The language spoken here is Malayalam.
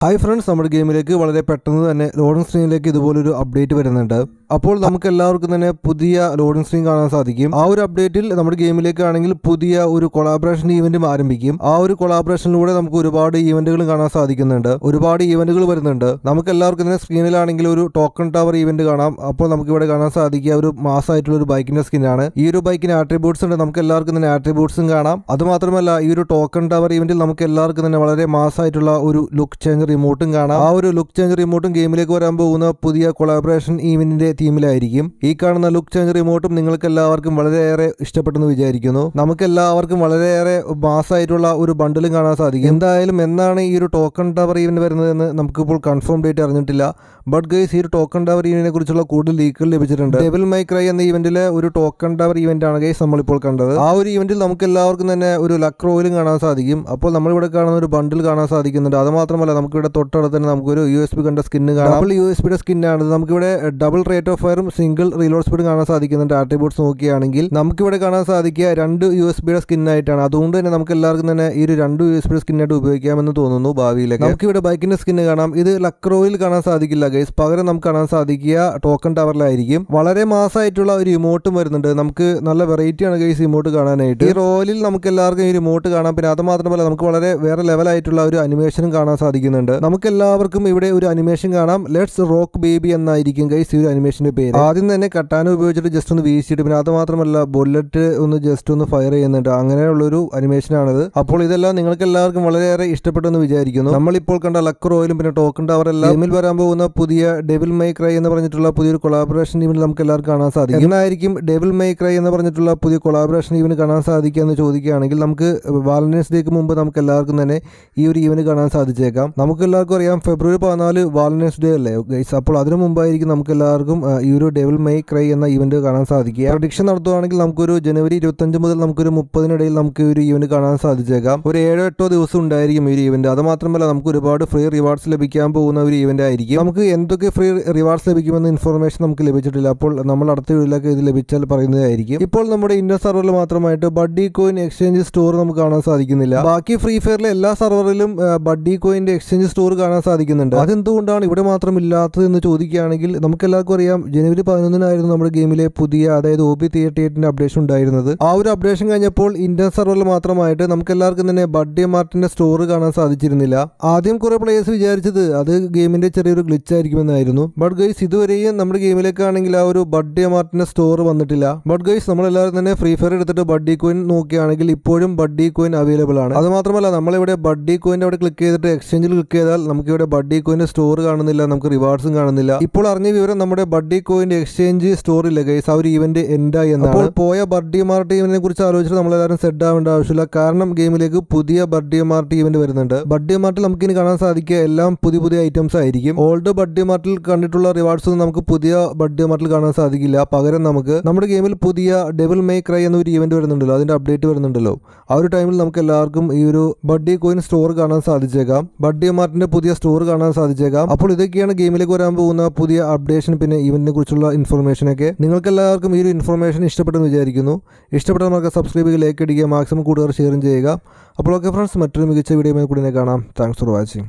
ഹായ് ഫ്രണ്ട്സ്, നമ്മുടെ ഗെയിമിലേക്ക് വളരെ പെട്ടെന്ന് തന്നെ ലോഡിംഗ് സ്ക്രീനിലേക്ക് ഇതുപോലൊരു അപ്ഡേറ്റ് വരുന്നുണ്ട്. അപ്പോൾ നമുക്ക് എല്ലാവർക്കും തന്നെ പുതിയ ലോഡിംഗ് സ്ക്രീൻ കാണാൻ സാധിക്കും. ആ ഒരു അപ്ഡേറ്റിൽ നമ്മുടെ ഗെയിമിലേക്കാണെങ്കിൽ പുതിയ ഒരു കൊളാബറേഷൻ ഈവന്റും ആരംഭിക്കും. ആ ഒരു കൊളാബറേഷനിലൂടെ നമുക്ക് ഒരുപാട് ഈവന്റുകൾ കാണാൻ സാധിക്കുന്നുണ്ട്. ഒരുപാട് ഈവന്റുകൾ വരുന്നുണ്ട്. നമുക്ക് എല്ലാവർക്കും തന്നെ സ്ക്രീനിലാണെങ്കിൽ ഒരു ടോക്കൺ ടവർ ഈവന്റ് കാണാം. അപ്പോൾ നമുക്ക് ഇവിടെ കാണാൻ സാധിക്കുക ഒരു മാസമായിട്ടുള്ള ഒരു ബൈക്കിന്റെ സ്കിന്നാണ്. ഈ ഒരു ബൈക്കിന് ആട്രിബ്യൂട്ട്സ് ഉണ്ട്. നമുക്ക് എല്ലാവർക്കും തന്നെ ആട്രിബ്യൂട്ട്സും കാണാം. അതുമാത്രമല്ല ഈ ഒരു ടോക്കൺ ടവർ ഈവന്റിൽ നമുക്ക് എല്ലാവർക്കും തന്നെ വളരെ മാസമായിട്ടുള്ള ഒരു ലുക്ക് ചേഞ്ച് റിമോട്ടും കാണാം. ആ ഒരു ലുക്ക് ചേഞ്ച് റിമോട്ടും ഗെയിമിലേക്ക് വരാൻ പോകുന്ന പുതിയ കൊളാബറേഷൻ ഈവന്റിന്റെ തീമിലായിരിക്കും. ഈ കാണുന്ന ലുക്ക് ചേഞ്ച് റിമോട്ടും നിങ്ങൾക്ക് എല്ലാവർക്കും വളരെയേറെ ഇഷ്ടപ്പെട്ടെന്ന് വിചാരിക്കുന്നു. നമുക്ക് എല്ലാവർക്കും വളരെയേറെ മാസമായിട്ടുള്ള ഒരു ബണ്ടിലും കാണാൻ സാധിക്കും. എന്തായാലും എന്നാണ് ഈ ഒരു ടോക്കൺ ടവർ ഈവന്റ് വരുന്നതെന്ന് നമുക്കിപ്പോൾ കൺഫേം ഡേറ്റ് അറിഞ്ഞിട്ടില്ല. ബട്ട് ഗൈസ്, ഈ ഒരു ടോക്കൺ ടവർ ഈവന്റിനെ കുറിച്ചുള്ള കൂടുതൽ ലീക്കുകൾ ലഭിച്ചിട്ടുണ്ട്. ഡെവിൽ മൈ ക്രൈ എന്ന ഈവന്റിലെ ഒരു ടോക്കൺ ടവർ ഈവന്റ് ആണ് ഗൈസ് നമ്മളിപ്പോൾ കണ്ടത്. ആ ഒരു ഈവന്റിൽ നമുക്ക് എല്ലാവർക്കും തന്നെ ഒരു ലക്ക് റോയിലും കാണാൻ സാധിക്കും. അപ്പോൾ നമ്മളിവിടെ കാണുന്ന ഒരു ബണ്ടിൽ കാണാൻ സാധിക്കുന്നുണ്ട്. അത് മാത്രമല്ല നമുക്കിവിടെ തൊട്ടടുത്ത് തന്നെ നമുക്കൊരു USB കണ്ട സ്കിന്ന് കാണാം. ഡബിൾ USBയുടെ സ്കിന്നാണ്. നമുക്കിവിടെ ഡബിൾ റേറ്റ് ഓഫ് ഫയറും സിംഗിൾ റീലോഡ് സ്പീഡ് കാണാൻ സാധിക്കുന്നുണ്ട്. ആട്രിബ്യൂട്ട്സ് നോക്കുകയാണെങ്കിൽ നമുക്കിവിടെ കാണാൻ സാധിക്കുക 2 USBയുടെ സ്കിന്നായിട്ടാണ്. അതുകൊണ്ട് തന്നെ നമുക്ക് എല്ലാവർക്കും തന്നെ ഈ ഒരു 2 USBയുടെ സ്കിന്നായിട്ട് ഉപയോഗിക്കാമെന്ന് തോന്നുന്നു ഭാവിയിലേക്ക്. നമുക്കിവിടെ ബൈക്കിന്റെ സ്കിന്ന് കാണാം. ഇത് ലക്ക് റോയിൽ കാണാൻ സാധിക്കില്ല ഗൈസ്. പകരം നമുക്ക് കാണാൻ സാധിക്കുക ടോക്കൺ ടവറിലായിരിക്കും. വളരെ മാസമായിട്ടുള്ള ഒരു ഇമോട്ടും വരുന്നുണ്ട്. നമുക്ക് നല്ല വെറൈറ്റി ആണ് ഗൈസ് ഇമോട്ട് കാണാനായിട്ട്. ഈ റോയലിൽ നമുക്ക് എല്ലാവർക്കും ഈ ഇമോട്ട് കാണാം. പിന്നെ അത് മാത്രമല്ല നമുക്ക് വളരെ വേറെ ലെവലായിട്ടുള്ള ഒരു അനിമേഷനും കാണാൻ സാധിക്കുന്നുണ്ട്. നമുക്ക് എല്ലാവർക്കും ഇവിടെ ഒരു അനിമേഷൻ കാണാം. ലെറ്റ്സ് റോക്ക് ബേബി എന്നായിരിക്കും ഗൈസ് ഈ ഒരു അനിമേഷന്റെ പേര്. ആദ്യം തന്നെ കട്ടാന ഉപയോഗിച്ചിട്ട് ജസ്റ്റ് ഒന്ന് വീശിയിട്ട് പിന്നെ അത് മാത്രമല്ല ബുള്ളറ്റ് ഒന്ന് ജസ്റ്റ് ഒന്ന് ഫയർ ചെയ്യുന്നുണ്ട്. അങ്ങനെയുള്ളൊരു അനിമേഷനാണിത്. അപ്പോൾ ഇതെല്ലാം നിങ്ങൾക്ക് എല്ലാവർക്കും വളരെയേറെ ഇഷ്ടപ്പെട്ടെന്ന് വിചാരിക്കുന്നു. നമ്മളിപ്പോൾ കണ്ട ലക്ക് റോയിലും പിന്നെ ടോക്കൺ ടവർ എല്ലാം ഗെയിമിൽ വരാൻ പോകുന്ന പുതിയ ഡെവിൽ മൈ ക്രൈ എന്ന് പറഞ്ഞിട്ടുള്ള പുതിയൊരു കൊളാബറേഷൻ ഈവന്റ് നമുക്ക് എല്ലാവർക്കും കാണാൻ സാധിക്കും. എന്നായിരിക്കും ഡെവിൽ മൈ ക്രൈ എന്ന് പറഞ്ഞിട്ടുള്ള പുതിയ കൊളാബറേഷൻ ഈവന്റ് കാണാൻ സാധിക്കുക എന്ന് ചോദിക്കുകയാണെങ്കിൽ നമുക്ക് വാലന്റൈൻസ് ഡേക്ക് മുമ്പ് നമുക്ക് എല്ലാവർക്കും തന്നെ ഈ ഒരു ഈവന്റ് കാണാൻ സാധിച്ചേക്കാം. നമുക്ക് എല്ലാവർക്കും അറിയാം ഫെബ്രുവരി 14 വാലന്റൈൻസ് ഡേ അല്ലേ ഗൈസ്. അപ്പോൾ അതിനു മുമ്പായിരിക്കും നമുക്ക് എല്ലാവർക്കും ഈ ഒരു ഡെവിൽ മൈ ക്രൈ എന്ന ഈവന്റ് കാണാൻ സാധിക്കുക. പ്രഡിക്ഷൻ നടത്തുകയാണെങ്കിൽ നമുക്കൊരു ജനുവരി 25 മുതൽ നമുക്കൊരു 30-നിടയിൽ നമുക്ക് ഒരു ഈവന്റ് കാണാൻ സാധിച്ചേക്കാം. ഒരു 7-8 ദിവസം ഉണ്ടായിരിക്കും ഈ ഒരു ഈവന്റ്. അത് മാത്രമല്ല നമുക്ക് ഒരുപാട് ഫ്രീ റിവാർഡ്സ് ലഭിക്കാൻ പോകുന്ന ഒരു ഈവന്റ് ആയിരിക്കും. നമുക്ക് എന്തൊക്കെ ഫ്രീ റിവാർഡ്സ് ലഭിക്കുമെന്ന ഇൻഫർമേഷൻ നമുക്ക് ലഭിച്ചിട്ടില്ല. അപ്പോൾ നമ്മൾ അടുത്ത വീഡിയോയിലൊക്കെ ഇത് ലഭിച്ചാൽ പറയുന്നതായിരിക്കും. ഇപ്പോൾ നമ്മുടെ ഇന്ത്യൻ സർവറിൽ മാത്രമായിട്ട് ബഡ്ഡി കോയിൻ എക്സ്ചേഞ്ച് സ്റ്റോർ നമുക്ക് കാണാൻ സാധിക്കുന്നില്ല. ബാക്കി ഫ്രീ ഫയറിലെ എല്ലാ സർവറിലും ബഡ്ഡി കോയിന്റെ എക്സ്ചേഞ്ച് സ്റ്റോർ കാണാൻ സാധിക്കുന്നുണ്ട്. അതെന്തുകൊണ്ടാണ് ഇവിടെ മാത്രം ഇല്ലാത്തത് എന്ന് ചോദിക്കുകയാണെങ്കിൽ നമുക്ക് എല്ലാവർക്കും അറിയാം ജനുവരി 11-നായിരുന്നു നമ്മുടെ ഗെയിമിലെ പുതിയ അതായത് OB38ന്റെ അപ്ഡേഷൻ ഉണ്ടായിരുന്നത്. ആ ഒരു അപ്ഡേഷൻ കഴിഞ്ഞപ്പോൾ ഇന്ത്യൻ സർവറിൽ മാത്രമായിട്ട് നമുക്ക് എല്ലാവർക്കും തന്നെ ബഡ്ഡി മാർട്ടിന്റെ സ്റ്റോർ കാണാൻ സാധിച്ചിരുന്നില്ല. ആദ്യം കുറെ പ്ലേയേഴ്സ് വിചാരിച്ചത് അത് ഗെയിമിന്റെ ചെറിയൊരു ഗ്ലിച്ച് ആയിരിക്കുമെന്നായിരുന്നു. ബട്ട് ഗൈസ് ഇതുവരെയും നമ്മുടെ ഗെയിമിലേക്കാണെങ്കിൽ ആ ഒരു ബഡ്ഡി മാർട്ടിന്റെ സ്റ്റോർ വന്നിട്ടില്ല. ബട്ട് ഗൈസ് നമ്മളെല്ലാവരും തന്നെ ഫ്രീ ഫയർ എടുത്തിട്ട് ബഡ്ഡി കോയിൻ നോക്കുകയാണെങ്കിൽ ഇപ്പോഴും ബഡ്ഡി കോയിൻ അവൈലബിൾ ആണ്. അത് മാത്രമല്ല നമ്മളിവിടെ ബഡ്ഡി കോയിന്റെ അവിടെ ക്ലിക്ക് ചെയ്തിട്ട് എക്സ്ചേഞ്ചിൽ ക്ലിക്ക് ചെയ്താൽ നമുക്ക് ഇവിടെ ബഡ്ഡി കോയിന്റെ സ്റ്റോർ കാണുന്നില്ല, നമുക്ക് റിവാർഡ്സും കാണുന്നില്ല. ഇപ്പോൾ അറിഞ്ഞ വിവരം നമ്മുടെ ബഡ്ഡി കോയിന്റെ എക്സ്ചേഞ്ച് സ്റ്റോർ ഇല്ല ഗൈസ്. ആ ഒരു ഈവന്റ് എൻഡായി എന്നാണ്. അപ്പോൾ പോയ ബഡ്ഡി മാർട്ട് ഈവന്റിനെ കുറിച്ച് ആലോചിച്ചിട്ട് നമ്മളെല്ലാവരും സെഡ് ആവേണ്ട ആവശ്യമില്ല. കാരണം ഗെയിമിലേക്ക് പുതിയ ബഡ്ഡി മാർട്ട് ഈവന്റ് വരുന്നുണ്ട്. ബഡ്ഡി മാർട്ടിൽ നമുക്ക് ഇനി കാണാൻ സാധിക്കുക എല്ലാം പുതിയ ഐറ്റംസ് ആയിരിക്കും. ഓൾഡ് ബഡ്ഡി മാർട്ടിൽ കണ്ടിട്ടുള്ള റിവാർഡ്സ് ഒന്നും നമുക്ക് പുതിയ ബഡ്ഡി മാർട്ടിൽ കാണാൻ സാധിക്കില്ല. പകരം നമുക്ക് നമ്മുടെ ഗെയിമിൽ പുതിയ ഡെവിൽ മൈ ക്രൈ എന്നൊരു ഈവന്റ് വരുന്നുണ്ടല്ലോ, അതിന്റെ അപ്ഡേറ്റ് വരുന്നുണ്ടല്ലോ. ആ ഒരു ടൈമിൽ നമുക്ക് എല്ലാവർക്കും ഈ ഒരു ബഡ്ഡി കോയിൻ സ്റ്റോർ കാണാൻ സാധിച്ചേക്കാം. ബഡ്ഡി മാർട്ടിന്റെ പുതിയ സ്റ്റോർ കാണാൻ സാധിച്ചേക്കാം. അപ്പോൾ ഇതൊക്കെയാണ് ഗെയിമിലേക്ക് വരാൻ പോകുന്ന പുതിയ അപ്ഡേഷൻ പിന്നെ ഈവന്റിനെ കുറിച്ചുള്ള ഇൻഫർമേഷനൊക്കെ. നിങ്ങൾക്ക് എല്ലാവർക്കും ഈ ഒരു ഇൻഫർമേഷൻ ഇഷ്ടപ്പെട്ടെന്ന് വിചാരിക്കുന്നു. ഇഷ്ടപ്പെട്ടാൽ നമുക്ക് സബ്സ്ക്രൈബ് ചെയ്യുക, ലൈക്ക് അടിക്കുക, മാക്സിമം കൂടുതൽ ഷെയറും ചെയ്യുക. അപ്പോൾ ഓക്കെ ഫ്രണ്ട്സ്, മറ്റൊരു മികച്ച വീഡിയോയുമായി കൂടി കാണാം. Thanks for watching.